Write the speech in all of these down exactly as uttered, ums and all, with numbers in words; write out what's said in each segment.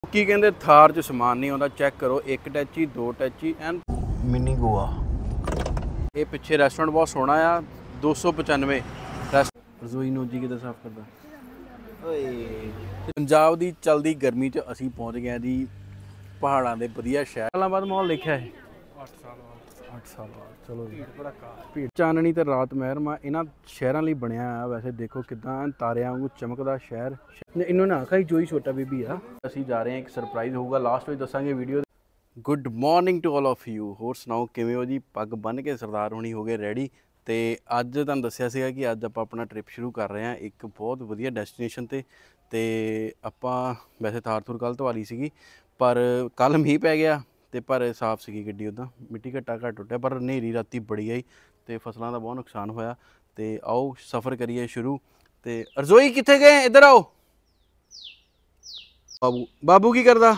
की कहते थार च समान नहीं आता, चैक करो एक टैची दो टैची एंड मिनी गोवा। ये पिछे रेस्टोरेंट बहुत सोहना आ, दो सौ पचानवे रसोई नोजी कितना साफ करता। पंजाब की चलती गर्मी च असी पहुँच गए जी पहाड़ों के वधिया शहर। सालों बाद माहौल लिखा है अठ साल बाद अठ साल बाद चलो भीड़ चाननी तो रात महरमा इन्हों शहरों लिए बनया है। वैसे देखो किदा तारियां वांगू चमकदा शहर। इन्होंने आखा ही जोई छोटा बेबी आ। असी जा रहे हैं, एक सरप्राइज़ होगा लास्ट में दसांगे video. Good morning to all of you. होर सुनाओ किवें हो जी। पग बन के सरदार होनी हो गए रेडी। तो अज तुहानूं दस्सिया सीगा कि अज आपां अपना ट्रिप शुरू कर रहे हैं एक बहुत वधिया डेस्टिनेशन ते। ते आपां वैसे थार थूर कल धवा ली सीगी, पर कल मींह पै गया ते पर साफ सीगी गड्डी। उदा मिट्टी घट्टा घट टुटिया, पर हनेरी राती बड़ी आई तो फसलों का बहुत नुकसान होया। तो आओ सफ़र करिए शुरू। तो रसोई कित्थे गए, इधर आओ। बाबू बाबू की करदा,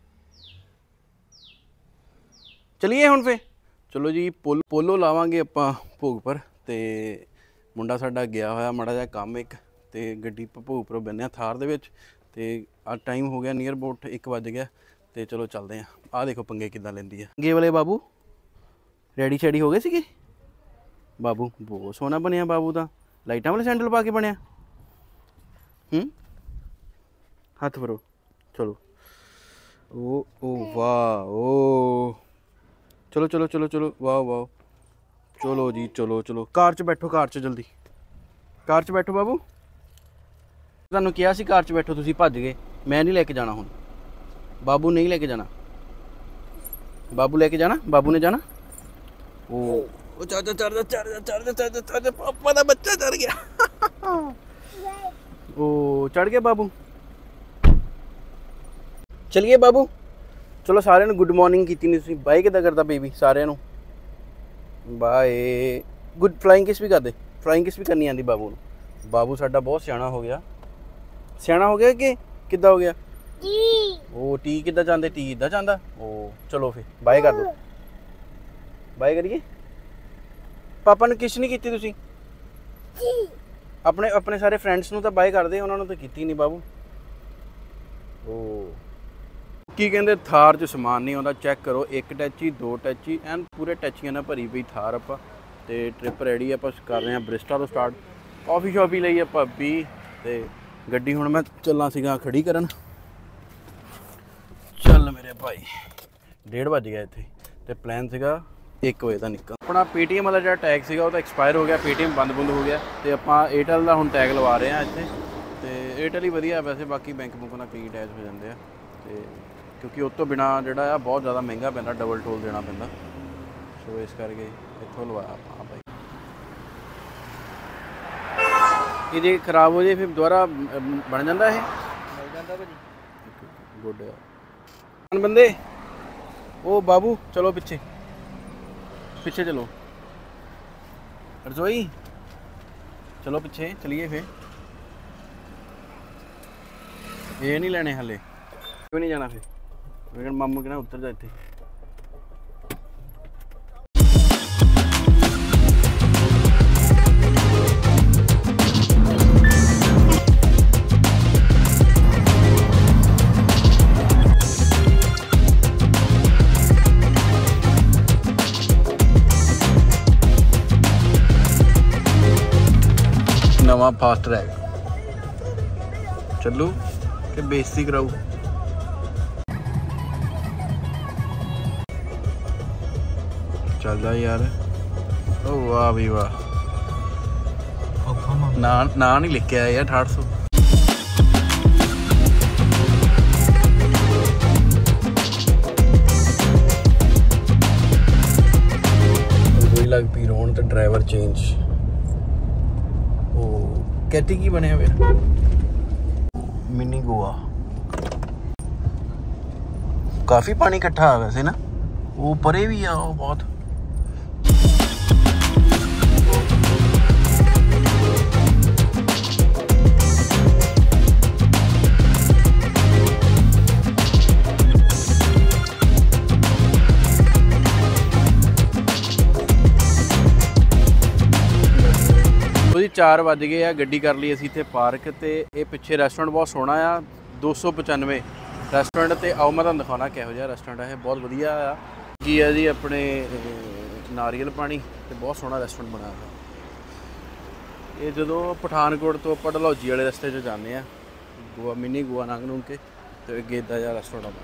चलिए हुण फिर चलो जी। पोल पोलो लावांगे आपां भोग पर। तो मुंडा साडा गया होया माड़ा जिहा काम एक, तो गड्डी भोग पर बहने थार दे विच। ते आ टाइम हो गया नीयर अबाउट एक बज गया। तो चलो चलते हैं। आ देखो पंगे किद्दां लैंदी है। पंगे वाले बाबू रेडी शैडी हो गए सीगे। बाबू बहुत सोहना बनया बाबू दा, लाइटां वाले सैंडल पा के बनया। हूँ हथ भरो चलो। ओ ओ वाह ओ चलो चलो चलो चलो वाह वाह चलो जी चलो चलो। कार च बैठो, कार च जल्दी कार च बैठो। बाबू तुहानूं कहा सी कार च बैठो, तुसीं भज गए। मैं नहीं लैके जाना हुण, बाबू नहीं लेके जाना। बाबू लेके जाना, बाबू ने जाना। ओ चढ़ जा चढ़ जा चढ़ जा चढ़ जा चढ़ जा चढ़ जा, पापा दा बच्चा चढ़ गया। ओ चढ़ गया बाबू। चलिए बाबू चलो। सारे ने गुड मॉर्निंग की नहीं तुसीं। बाय किद्दां करदा बेबी सारे नूं बाय। गुड फ्लाइंग किस भी कर दे, फ्लाइंग किस भी करनी आती बाबू नूं। बाबू साडा बहुत सियाणा हो गया। सियाणा हो गया कि किद्दां हो गया। ओ टी किद्दां चाहते, टी इद्दां चाहता। ओ चलो फिर बाय कर दो, बाय करिए। पापा ने किस नहीं की तुसीं। अपने अपने सारे फ्रेंड्स नूं तां बाय कर दे, उन्होंने तो की नहीं बाबू। ओ की कहते थार च समान नहीं आता, चैक करो एक टैची दो टैची एंड पूरे टैचियां ना भरी पई थार। आपां ते ट्रिप रेडी आप कर रहे हैं ब्रिस्टा तो स्टार्ट। कॉफी शॉफी लई आपां पी ते गड्डी हुण मैं चलना सीगा खड़ी करन। चल मेरे भाई डेढ़ बज गया इत्थे ते प्लान सीगा एक बजे का निकल। अपना पेटीएम वाला जो टैग सीगा वो तो एक्सपायर हो गया, पेटीएम बंद बुंद हो गया। तो आपां एयरटेल का हुण टैग लवा रहे हैं इत्थे। तो एयरटेल ही वधिया, वैसे बाकी बैंक बुंक नाल कई अटैच हो जाते हैं। तो क्योंकि उस तो बिना जोड़ा बहुत ज़्यादा महंगा पैंदा, डबल टोल देना पैंदा। सो इस करके इत्थों लवाया आपां भाई। ये जे खराब हो जाए फिर दोबारा बन जाता है, बन जाता भाजी। गुड बंदे। ओ बाबू चलो पिछे पिछे चलो। रसोई चलो पिछे चलिए फिर। ये नहीं लेने हले, क्यों नहीं जाना फिर। लेकिन मामू कहना उतर जाते। नवा फास्ट ट्रैक चलू कि बेइज्जती कराऊ। चलदा यार। ओ वाह भी वाह, ना ना नहीं लिखे आया यार अठाठ सौ। कोई लग पी रोन तो ड्राइवर चेंज। ओ कैटी की बने फिर मिनी गोवा। काफी पानी इकट्ठा है वैसे ना, वो परे भी आ वो बहुत। चार बज गए आ, गड्डी कर ली असी इत्थे पार्क। तो ये पिछे रेस्टोरेंट बहुत सोहना आ, दो सौ पचानवे ਰੈਸਟੋਰੈਂਟ ਤੇ ਆਓ ਮੈਂ ਤੁਹਾਨੂੰ ਦਿਖਾਉਣਾ ਕਿਹੋ ਜਿਹਾ ਰੈਸਟੋਰੈਂਟ ਹੈ। ਬਹੁਤ ਵਧੀਆ ਆ ਕੀ ਹੈ ਜੀ, ਆਪਣੇ ਨਾਰੀਅਲ ਪਾਣੀ ਤੇ ਬਹੁਤ ਸੋਹਣਾ ਰੈਸਟੋਰੈਂਟ ਬਣਾਇਆ ਹੋਇਆ। ਇਹ ਜਦੋਂ ਪਠਾਨਕੋਟ ਤੋਂ ਆਪਾਂ ਡਲਹੌਜੀ ਵਾਲੇ ਰਸਤੇ 'ਚ ਜਾਂਦੇ ਆ ਗੋਆ ਮਿੰਨੀ ਗੋਆ ਲੰਘ ਲੰਘ ਕੇ, ਤੇ ਅੱਗੇ ਇੱਦਾਂ ਜਿਹਾ ਰੈਸਟੋਰੈਂਟ ਆ।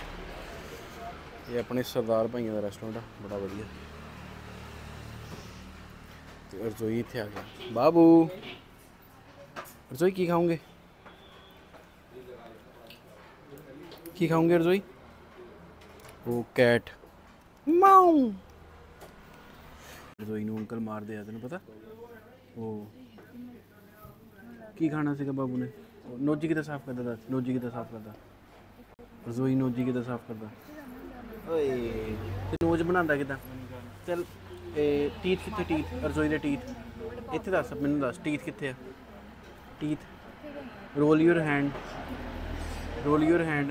ਇਹ ਆਪਣੇ ਸਰਦਾਰ ਭਾਈਆਂ ਦਾ ਰੈਸਟੋਰੈਂਟ ਆ, ਬੜਾ ਵਧੀਆ। ਤੇ ਰਸੋਈ ਇੱਥੇ ਆ ਗਿਆ। ਬਾਬੂ रसोई की खाओगे, की खाओगे रसोई? वो कैट माऊ रसोई नू अंकल मार दिया, तेन पता? वो की खाना सीगा बाबू ने? नोजी कितना साफ करता था, नोजी कितना साफ करता रसोई, नोजी कितना साफ करता ओए ते नोज बनांदा किदां? चल टीथ कित्थे, टीथ रसोई दे टीथ इत्थे दस मैनूं, दस टीथ कित्थे आ? Teeth roll your hand, roll your hand.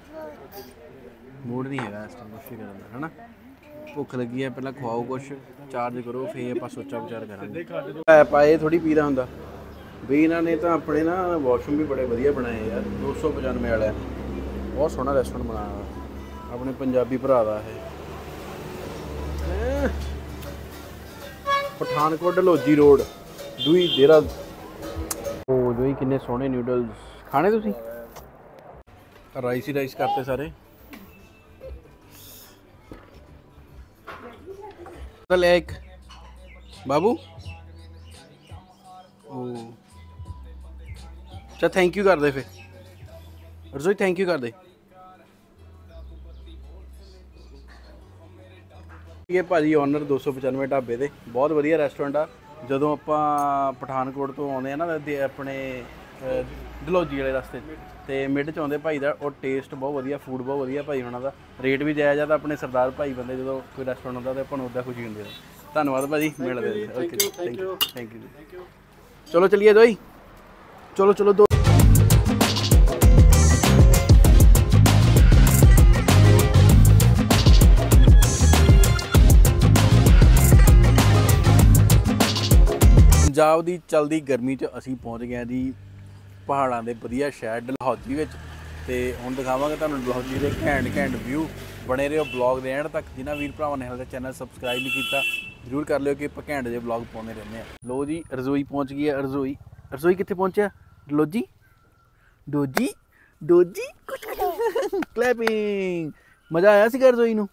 Mood नहीं है इस टाइम कुछ करन दा, है ना? भुख लगी है, पहला खवाओ कुछ, चार्ज करो, फिर आप सोचा विचार करांगे। ऐप आए थोड़ी पीदा हुंदा बई, इन्होंने तो अपने ना वॉशरूम भी बड़े वधिया बनाए यार। दो सौ पचानवे वाला बहुत सोहना रेस्टोरेंट बनाया अपने पंजाबी भरा दा है। पठानकोट डलहौजी रोड दूई डेरा। ओ जो ही किन्ने सोहने नूडल्स खाने तुसी? राइस ही राइस करते सारे। चल एक बाबू ओ चल थैंक यू कर दे, फिर रसोई थैंक यू कर दे। ये भाजी ऑनर दो सौ पचानवे ढाबे दे बहुत वधिया रेस्टोरेंट आ। ਜਦੋਂ ਆਪਾਂ ਪਠਾਨਕੋਟ ਤੋਂ ਆਉਂਦੇ ਆ ਨਾ ਆਪਣੇ ਡਲਹੌਜੀ ਵਾਲੇ ਰਸਤੇ ਤੇ ਮਿਡ 'ਚ ਆਉਂਦੇ ਭਾਈ ਦਾ, ਉਹ ਟੇਸਟ ਬਹੁਤ ਵਧੀਆ, ਫੂਡ ਬਹੁਤ ਵਧੀਆ ਭਾਈ ਉਹਨਾਂ ਦਾ, ਰੇਟ ਵੀ ਜਾਇਜ਼ ਆ। ਤਾਂ ਆਪਣੇ ਸਰਦਾਰ ਭਾਈ ਬੰਦੇ ਜਦੋਂ ਕੋਈ ਰੈਸਟੋਰੈਂਟ ਹੁੰਦਾ ਤਾਂ ਆਪਾਂ ਨੂੰ ਉੱਦਾਂ ਖੁਸ਼ੀ ਹੁੰਦੀ ਹੈ। ਧੰਨਵਾਦ ਭਾਜੀ, ਮਿਲਦੇ okay thank you thank you. ਚਲੋ ਚਲੀਏ ਦੋਈ, ਚਲੋ ਚਲੋ ਦੋ। ਪੰਜਾਬ ਦੀ ਚਲਦੀ ਗਰਮੀ 'ਚ ਅਸੀਂ ਪਹੁੰਚ ਗਏ ਜੀ ਪਹਾੜਾਂ ਦੇ ਵਧੀਆ ਸ਼ਹਿਰ ਡਲਹੌਜੀ ਵਿੱਚ। ਤੇ ਹੁਣ ਦਿਖਾਵਾਂਗੇ ਤੁਹਾਨੂੰ ਡਲਹੌਜੀ ਦੇ ਘੈਂਟ ਘੈਂਟ ਵਿਊ। ਬਣੇ ਰਹੋ ਬਲੌਗ ਦੇ ਐਂਡ ਤੱਕ। ਜਿਨ੍ਹਾਂ ਵੀਰ ਭਰਾਵਾਂ ਨੇ ਹਾਲੇ ਚੈਨਲ ਸਬਸਕ੍ਰਾਈਬ ਨਹੀਂ ਕੀਤਾ ਜ਼ਰੂਰ ਕਰ ਲਿਓ ਕਿ ਆਪਾਂ ਘੈਂਟ ਜਿਹੇ ਬਲੌਗ ਪਾਉਂਦੇ ਰਹਿੰਦੇ ਹਾਂ। ਲੋ ਜੀ ਰਸੋਈ ਪਹੁੰਚ ਗਈ ਹੈ। ਰਸੋਈ ਰਸੋਈ ਕਿੱਥੇ ਪਹੁੰਚਿਆ? ਡਲਹੌਜੀ ਡੋਜੀ ਡੋਜੀ ਕਲੈਪਿੰਗ। ਮਜ਼ਾ ਆਇਆ ਸੀਗਾ ਰਸੋਈ ਨੂੰ?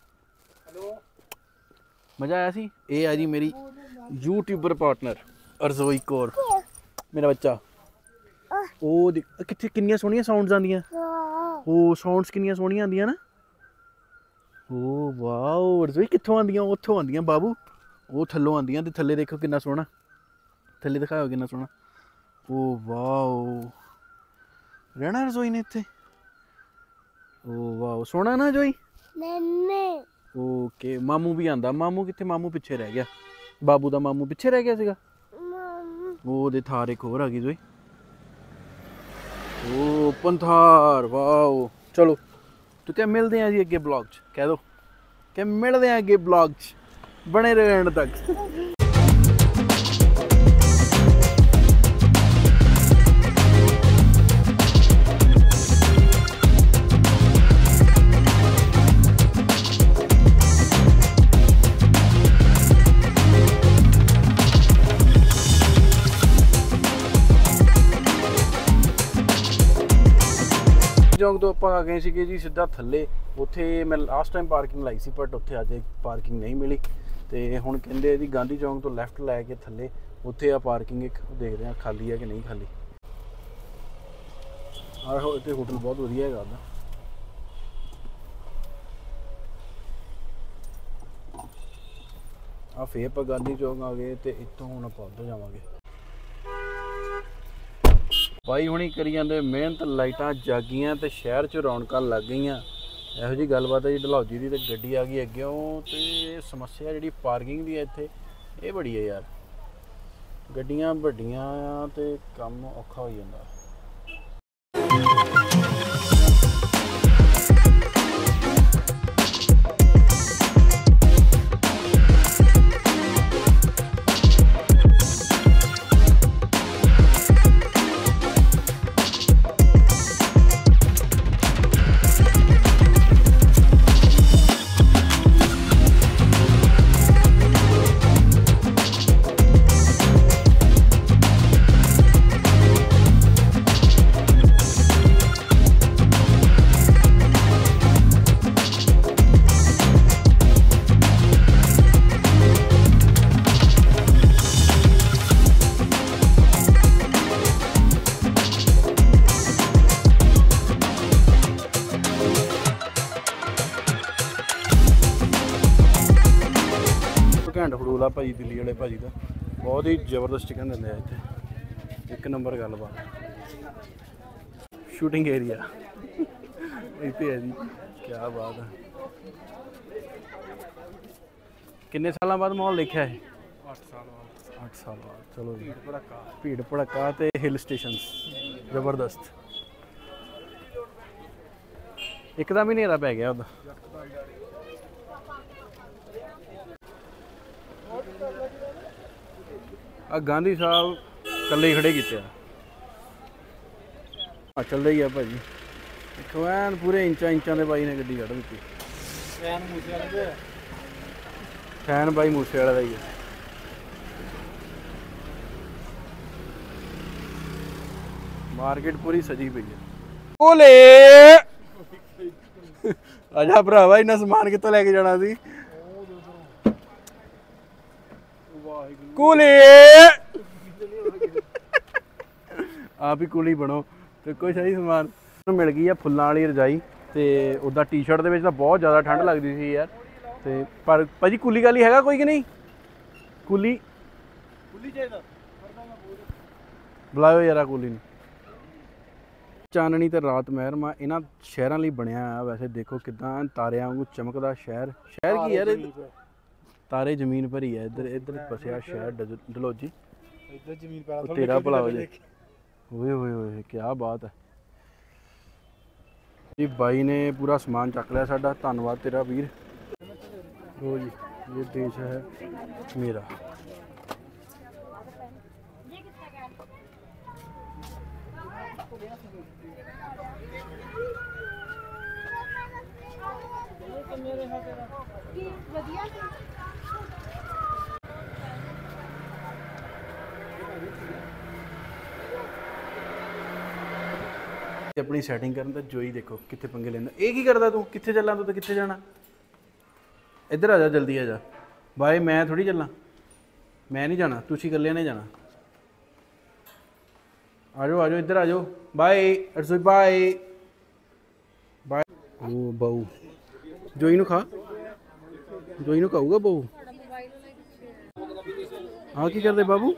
ਮਜ਼ਾ ਆਇਆ ਸੀ। ਇਹ ਆ ਜੀ ਮੇਰੀ ਯੂਟਿਊਬਰ ਪਾਰਟਨਰ रसोई कौर, मेरा बच्चा। ओ कितने किन्नियां सोहणियां साउंड्स आंदियां, ओ साउंड्स किन्नियां सोहणियां आंदियां ना। ओ वाओ रसोई कित्थों आंदियां? उत्थों आंदियां बाबू, ओ थल्लों आंदियां। ते थल्ले देखो किन्ना सोहना, थल्ले दिखाओ किन्ना सोहना। ओ वाओ रहना रसोई ने इत्थे। ओ वाओ सोहना ना जोई। ओके मामू भी आंदा। मामू कित्थे? मामू पिछे रह गया, बाबू दा मामू पिछे रह गया सीगा। वो दे थार एक होर आ गई जोई। ओ ओपन थार वाओ। चलो तो क्या मिलते हैं जी अगे ब्लॉग च, कह दो क्या मिलते हैं अगे ब्लॉग च, बने रहे एंड तक। ਚੌਂਕ ਤੋਂ ਆਪਾਂ ਆ ਗਏ ਸੀਗੇ ਜੀ ਸਿੱਧਾ ਥੱਲੇ। ਉੱਥੇ ਮੈਂ ਲਾਸਟ ਟਾਈਮ ਪਾਰਕਿੰਗ ਲਾਈ ਸੀ ਬਟ ਉੱਥੇ ਅੱਜ ਪਾਰਕਿੰਗ ਨਹੀਂ ਮਿਲੀ। ਤੇ ਹੁਣ ਕਹਿੰਦੇ ਜੀ ਗਾਂਧੀ ਚੌਂਕ ਤੋਂ ਲੈਫਟ ਲੈ ਕੇ ਥੱਲੇ ਉੱਥੇ ਆ ਪਾਰਕਿੰਗ ਇੱਕ, ਦੇਖਦੇ ਹਾਂ ਖਾਲੀ ਹੈ ਕਿ ਨਹੀਂ ਖਾਲੀ। ਆਹੋ ਇੱਥੇ ਹੋਟਲ ਬਹੁਤ ਵਧੀਆ ਹੈਗਾ ਉਹਦਾ। ਆ ਫੇਰ ਆਪਾਂ ਗਾਂਧੀ ਚੌਂਕ ਆ ਗਏ ਤੇ ਇੱਥੋਂ ਹੁਣ ਆਪਾਂ ਉੱਧਰ ਜਾਵਾਂਗੇ। भाई हुणी करी जाते मेहनत, लाइटां जागियां तो शहर च रौनकां लग गई। ਇਹੋ जी गलबात है जी। डलहौजी की तो गड्डी आ गई अग्गों, तो समस्या जी पार्किंग की है इत्थे, ये बड़ी है यार। गड्डियां वड्डियां तो काम औखा हो जाता। ਘੈਂਟ ਫੜੂਲ ਆ ਭਾਜੀ ਦਿੱਲੀ ਵਾਲੇ ਭਾਜੀ ਦਾ, बहुत ही जबरदस्त चिकन दिंदे आ इत्थे, एक नंबर गलबात। शूटिंग एरिया इत्थे है जी, क्या बात है। किन्ने साल बाद माहौल देखा है? अठ साल बाद। अठ साल बाद, चलो जी। भीड़ भड़का भीड़ भड़का ते हिल स्टेशन जबरदस्त। एकदम ही नेरा पै गया उदा। आ गांधी साहब कल्ले खड़े किते आ चलदा ही है भाजी, देखो एन पूरे इंचा इंचा दे भाई ने गड्डी कढ़ दी। फैन मूसे वाले दे, फैन भाई मूसे वाले दा ही है। मार्केट पूरी सजी पई है। ओले आजा भरावा, इन्ना समान कित्थों लेके जाना सी? कूली आप ही कूली बनो। तो कोई सही समान मिल गई है, फुल्लां वाली रजाई। तो उदा टी शर्ट के तो बहुत ज़्यादा ठंड लगती थी यार। तो पर भाजी कूली काली है कोई कि नहीं? कूली बुलाओ यार कूली ने। चाननी तो रात महरमा इन्हों शहरों लिए बनया है। वैसे देखो किदा तारियां वांगू चमकदा शहर। शहर की यार तारे जमीन पर ही है। इधर इधर बसिया शहर डलहौजी। तेरा भला हो जाए। ओए ओए ओए क्या बात है जी। बाई ने पूरा समान चक लिया साडा, धन्नवाद तेरा वीर। लो जी, ये देश है मेरा। अपनी सैटिंग करन दा जोई देखो कित्थे पंगे लेंदा। ये की करदा तू? कित्थे चलना तू? तो कित्थे जाना? इधर आ जा, जल्दी आ जा। बाय, मैं थोड़ी चलना, मैं नहीं जाना, तुसी कल्ले ने जाना। आ जाओ आ जाओ, इधर आ जाओ। बाय रसोई, बाय बाय। ओ बहू जोई नू खा, जोई नू खाऊगा बहू। हाँ की करदे बाबू?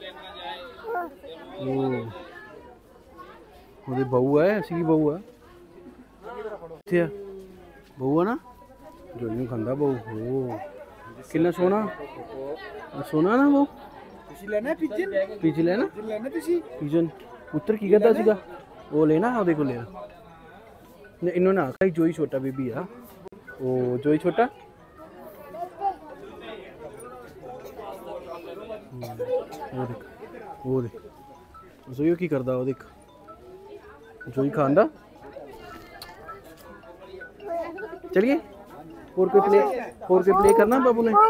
ओ ਉਹਦੀ ਬਹੂ ਹੈ, ਅਸੀਂ ਬਹੂ ਆ। ਕਿੱਥੇ ਆ ਬਹੂ? ਆ ਨਾ ਜੋ ਨਹੀਂ ਖਾਂਦਾ ਬਹੂ। ਓ ਕਿੰਨਾ ਸੋਹਣਾ ਸੋਹਣਾ ਨਾ ਬਹੂ। ਤੁਸੀਂ ਲੈਣਾ ਪੀਜਨ? ਪੀਜ ਲੈਣਾ ਲੈਣਾ ਤੁਸੀਂ ਪੀਜਨ। ਪੁੱਤਰ ਕੀ ਕਰਦਾ ਸੀਗਾ? ਉਹ ਲੈਣਾ ਉਹਦੇ ਕੋਲ ਲਿਆ। ਨੇ ਇਹਨੂੰ ਨਾ ਖਾਈ, ਜੋਈ ਛੋਟਾ ਬੀਬੀ ਆ। ਉਹ ਜੋਈ ਛੋਟਾ। ਉਹ ਦੇਖ ਉਹ ਦੇਖ ਜ਼ੋਈ ਕੀ ਕਰਦਾ। ਉਹ ਦੇਖ जोई खांदा। चलिए और कोई प्ले और कोई प्ले करना बाबू ने।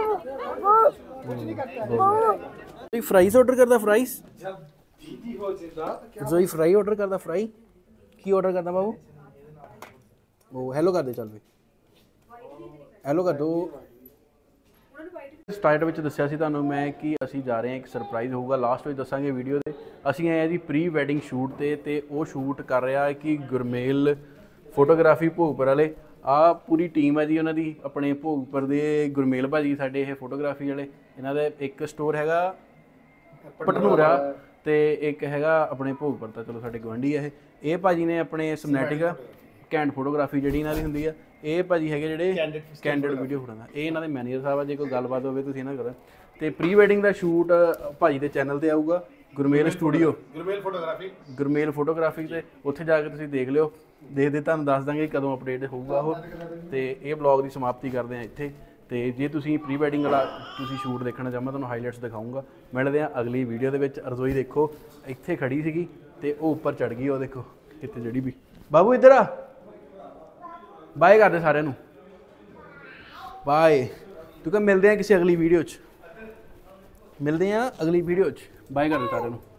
फ्राइज ऑर्डर करता, फ्राइज जोई फ्राई ऑर्डर करता। फ्राई की ऑर्डर करता बाबू? वो हेलो कर दे, चल भी हेलो कर दो। ਸਟਾਰਟ ਵਿੱਚ ਦੱਸਿਆ ਸੀ ਤੁਹਾਨੂੰ ਮੈਂ ਕਿ ਅਸੀਂ ਜਾ ਰਹੇ ਹਾਂ, ਇੱਕ ਸਰਪ੍ਰਾਈਜ਼ ਹੋਊਗਾ ਲਾਸਟ ਵਿੱਚ ਦੱਸਾਂਗੇ ਵੀਡੀਓ ਦੇ। ਅਸੀਂ ਆਏ ਹਾਂ ਜੀ ਪ੍ਰੀ ਵੈਡਿੰਗ ਸ਼ੂਟ ਤੇ ਤੇ ਉਹ ਸ਼ੂਟ ਕਰ ਰਿਹਾ ਹੈ ਕਿ ਗੁਰਮੇਲ ਫੋਟੋਗ੍ਰਾਫੀ ਭੋਗਪੁਰ ਵਾਲੇ। ਆ ਪੂਰੀ ਟੀਮ ਹੈ ਜੀ ਉਹਨਾਂ ਦੀ, ਆਪਣੇ ਭੋਗਪੁਰ ਦੇ ਗੁਰਮੇਲ ਭਾਜੀ ਸਾਡੇ ਇਹ ਫੋਟੋਗ੍ਰਾਫੀ ਵਾਲੇ। ਇਹਨਾਂ ਦਾ ਇੱਕ ਸਟੋਰ ਹੈਗਾ ਪਟਨੂਰਾ ਤੇ ਇੱਕ ਹੈਗਾ ਆਪਣੇ ਭੋਗਪੁਰ ਦਾ, ਚਲੋ ਸਾਡੇ ਗੁਆਂਢੀ ਹੈ ਇਹ। ਇਹ ਭਾਜੀ ਨੇ ਆਪਣੇ ਸਮਨੈਟਿਕ ਘੈਂਟ ਫੋਟੋਗ੍ਰਾਫੀ ਜਿਹੜੀ ਇਹਨਾਂ ਦੀ ਹੁੰਦੀ ਆ। ਇਹ ਭਾਜੀ ਹੈਗੇ ਜਿਹੜੇ ਕੈਂਡਿਡ ਵੀਡੀਓ ਫੋਟੋਆਂ, ਇਹ ਇਹਨਾਂ ਦੇ ਮੈਨੇਜਰ ਸਾਹਿਬ ਆ। ਜੇ ਕੋਈ ਗੱਲਬਾਤ ਹੋਵੇ ਤੁਸੀਂ ਇਹਨਾਂ ਕਰੋ। ਤੇ ਪ੍ਰੀ ਵੈਡਿੰਗ ਦਾ ਸ਼ੂਟ ਭਾਜੀ ਦੇ ਚੈਨਲ ਤੇ ਆਊਗਾ, Gurmel studio, Gurmel photography, Gurmel photography ਤੇ ਉੱਥੇ ਜਾ ਕੇ ਤੁਸੀਂ ਦੇਖ ਲਿਓ। ਦੇਖਦੇ ਤੁਹਾਨੂੰ ਦੱਸ ਦਾਂਗੇ ਕਦੋਂ ਅਪਡੇਟ ਹੋਊਗਾ ਉਹ। ਤੇ ਇਹ ਵਲੌਗ ਦੀ ਸਮਾਪਤੀ ਕਰਦੇ ਆ ਇੱਥੇ। ਤੇ ਜੇ ਤੁਸੀਂ ਪ੍ਰੀ ਵੈਡਿੰਗ ਵਾਲਾ ਤੁਸੀਂ ਸ਼ੂਟ ਦੇਖਣਾ ਚਾਹੁੰਦਾ, ਤੁਹਾਨੂੰ ਹਾਈਲਾਈਟਸ ਦਿਖਾਊਂਗਾ। ਮਿਲਦੇ ਆ ਅਗਲੀ ਵੀਡੀਓ ਦੇ ਵਿੱਚ। ਰਸੋਈ ਦੇਖੋ ਇੱਥੇ ਖੜੀ ਸੀਗੀ ਤੇ ਉਹ ਉੱਪਰ ਚੜ ਗਈ। ਉਹ ਦੇਖੋ ਕਿੱਥੇ ਜਿਹੜੀ ਵੀ। ਬਾਬੂ ਇੱਧਰ ਆ, ਬਾਏ ਕਰਦੇ ਸਾਰਿਆਂ ਨੂੰ, ਬਾਏ। ਤੂੰ ਕਹ ਮਿਲਦੇ ਆ ਕਿਸੇ ਅਗਲੀ ਵੀਡੀਓ 'ਚ, ਮਿਲਦੇ ਆ ਅਗਲੀ ਵੀਡੀਓ 'ਚ। ਬਾਏ ਕਰਦੇ ਸਾਰਿਆਂ ਨੂੰ।